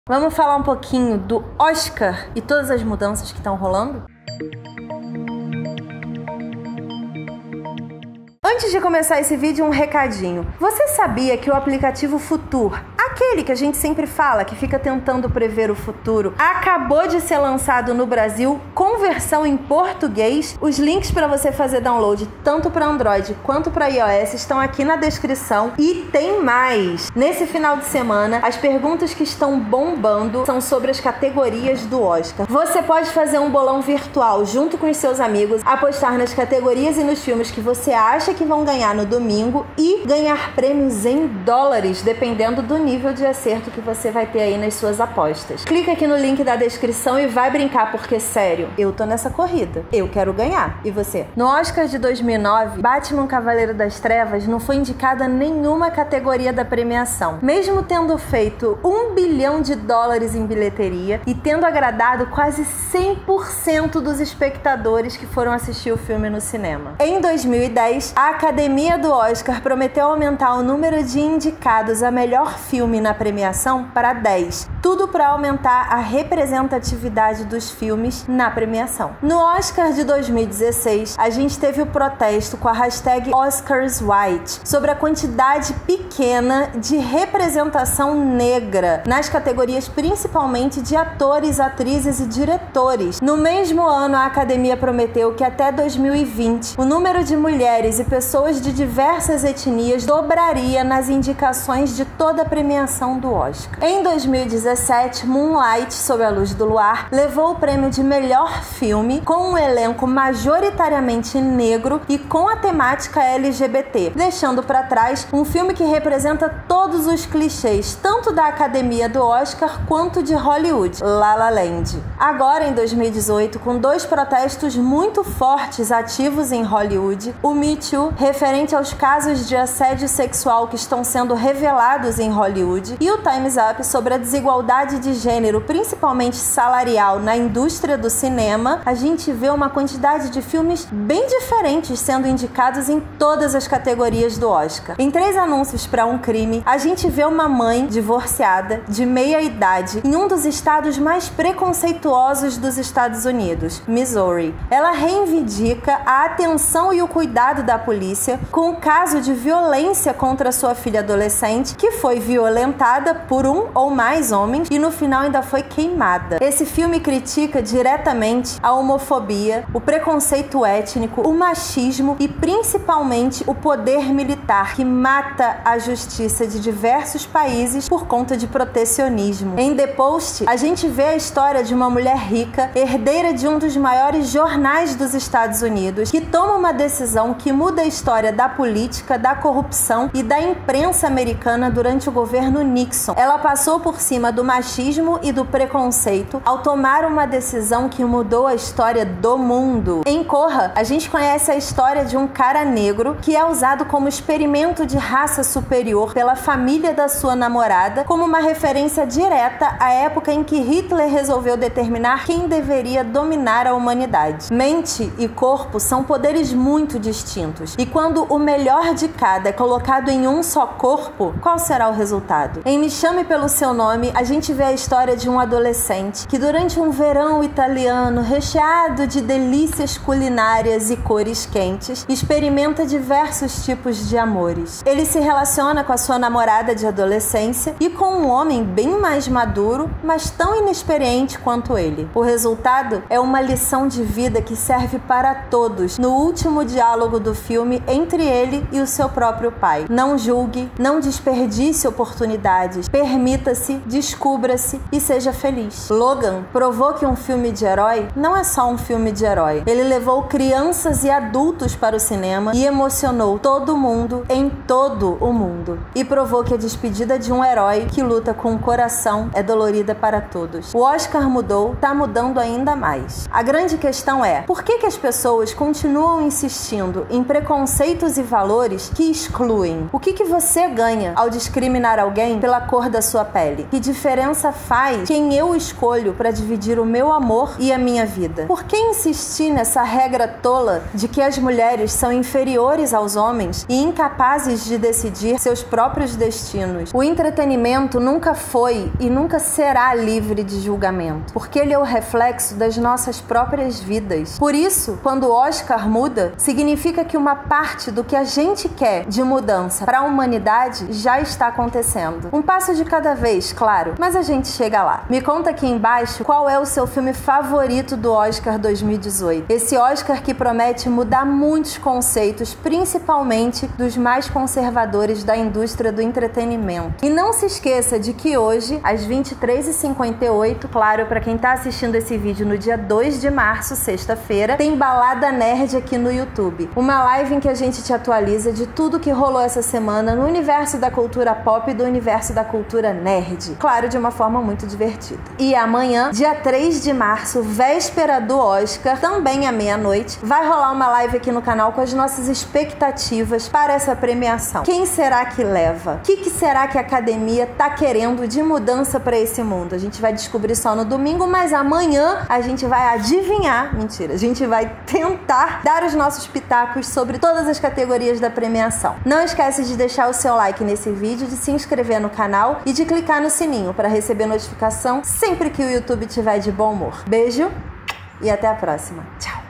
Vamos falar um pouquinho do Oscar e todas as mudanças que estão rolando? Antes de começar esse vídeo, um recadinho. Você sabia que o aplicativo Futur, aquele que a gente sempre fala, que fica tentando prever o futuro, acabou de ser lançado no Brasil com versão em português? Os links para você fazer download tanto para Android quanto para iOS estão aqui na descrição. E tem mais! Nesse final de semana, as perguntas que estão bombando são sobre as categorias do Oscar. Você pode fazer um bolão virtual junto com os seus amigos, apostar nas categorias e nos filmes que você acha que vão ganhar no domingo e ganhar prêmios em dólares, dependendo do nível de acerto que você vai ter aí nas suas apostas. Clica aqui no link da descrição e vai brincar, porque, sério, eu tô nessa corrida. Eu quero ganhar. E você? No Oscar de 2009, Batman Cavaleiro das Trevas não foi indicado a nenhuma categoria da premiação, mesmo tendo feito $1 bilhão em bilheteria e tendo agradado quase 100% dos espectadores que foram assistir o filme no cinema. Em 2010, a Academia do Oscar prometeu aumentar o número de indicados a melhor filme na premiação para 10, tudo para aumentar a representatividade dos filmes na premiação. No Oscar de 2016, a gente teve o protesto com a hashtag OscarsWhite sobre a quantidade pequena de representação negra nas categorias principalmente de atores, atrizes e diretores. No mesmo ano, a Academia prometeu que até 2020 o número de mulheres e pessoas de diversas etnias dobraria nas indicações de toda a premiação do Oscar. Em 2017, Moonlight, Sob a Luz do Luar, levou o prêmio de melhor filme com um elenco majoritariamente negro e com a temática LGBT, deixando para trás um filme que representa todos os clichês, tanto da Academia do Oscar quanto de Hollywood, La La Land. Agora, em 2018, com dois protestos muito fortes ativos em Hollywood, o Me Too, referente aos casos de assédio sexual que estão sendo revelados em Hollywood, e o Time's Up, sobre a desigualdade de gênero, principalmente salarial, na indústria do cinema, a gente vê uma quantidade de filmes bem diferentes sendo indicados em todas as categorias do Oscar. Em 3 anúncios para um crime, a gente vê uma mãe divorciada, de meia idade, em um dos estados mais preconceituosos dos Estados Unidos, Missouri. Ela reivindica a atenção e o cuidado da polícia com o caso de violência contra sua filha adolescente, que foi violentada por um ou mais homens e no final ainda foi queimada. Esse filme critica diretamente a homofobia, o preconceito étnico, o machismo e principalmente o poder militar, que mata a justiça de diversos países por conta de protecionismo. Em The Post, a gente vê a história de uma mulher rica, herdeira de um dos maiores jornais dos Estados Unidos, que toma uma decisão que muda a história da política, da corrupção e da imprensa americana durante o governo Nixon. Ela passou por cima do machismo e do preconceito ao tomar uma decisão que mudou a história do mundo. Em Corra, a gente conhece a história de um cara negro que é usado como experimento de raça superior pela família da sua namorada, como uma referência direta à época em que Hitler resolveu determinar quem deveria dominar a humanidade. Mente e corpo são poderes muito distintos, e quando o melhor de cada é colocado em um só corpo, qual será o resultado? Em Me Chame Pelo Seu Nome, a gente vê a história de um adolescente que durante um verão italiano recheado de delícias culinárias e cores quentes, experimenta diversos tipos de amores. Ele se relaciona com a sua namorada de adolescência e com um homem bem mais maduro, mas tão inexperiente quanto ele. O resultado é uma lição de vida que serve para todos no último diálogo do filme entre ele e o seu próprio pai. Não julgue, não desperdice oportunidades, permita-se, descubra-se e seja feliz. Logan provou que um filme de herói não é só um filme de herói. Ele levou crianças e adultos para o cinema e emocionou todo mundo em todo o mundo. E provou que a despedida de um herói que luta com o coração é dolorida para todos. O Oscar mudou, tá mudando ainda mais. A grande questão é, por que as pessoas continuam insistindo em preconceitos e valores que excluem? O que você ganha ao discriminar alguém pela cor da sua pele? Que diferença faz quem eu escolho para dividir o meu amor e a minha vida? Por que insistir nessa regra tola de que as mulheres são inferiores aos homens e incapazes de decidir seus próprios destinos? O entretenimento nunca foi e nunca será livre de julgamento, porque ele é o reflexo das nossas próprias vidas. Por isso, quando o Oscar muda, significa que uma parte do que a gente quer de mudança para a humanidade já está acontecendo. Um passo de cada vez, claro, mas a gente chega lá. Me conta aqui embaixo qual é o seu filme favorito do Oscar 2018. Esse Oscar que promete mudar muitos conceitos, principalmente dos mais conservadores da indústria do entretenimento. E não se esqueça de que hoje, às 23h58, claro, para quem está assistindo esse vídeo no dia 2 de março, sexta-feira, tem Balada Nerd aqui no YouTube. Uma live em que a gente te atualiza de tudo que rolou essa semana no universo da cultura pop e do universo da cultura nerd. Claro, de uma forma muito divertida. E amanhã, dia 3 de março, véspera do Oscar, também à meia-noite, vai rolar uma live aqui no canal com as nossas expectativas para essa premiação. Quem será que leva? O que será que a academia tá querendo de mudança para esse mundo? A gente vai descobrir só no domingo, mas amanhã a gente vai adivinhar. Mentira, a gente vai tentar dar os nossos pitacos sobre todas as categorias da premiação. Não esquece de deixar o seu like nesse vídeo, de se inscrever no canal e de clicar no sininho para receber notificação sempre que o YouTube tiver de bom humor. Beijo e até a próxima. Tchau!